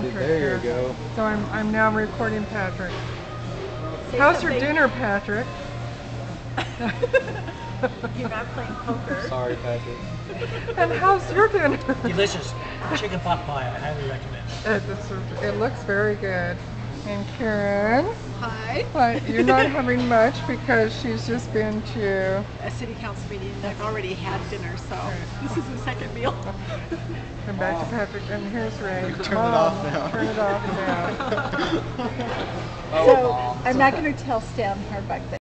Patrick. There you go. So I'm now recording Patrick. Say How's your something. dinner, Patrick? You're not playing poker. Sorry, Patrick. And how's your dinner? Delicious chicken pot pie. I highly recommend. It looks very good. And Karen, Hi. but you're not having much because she's just been to. A city council meeting. I've already had dinner, so this is the second meal. Come back to Patrick, and here's Ray. You can turn it off now. Turn it off now. So I'm not going to tell Stan Harbuck that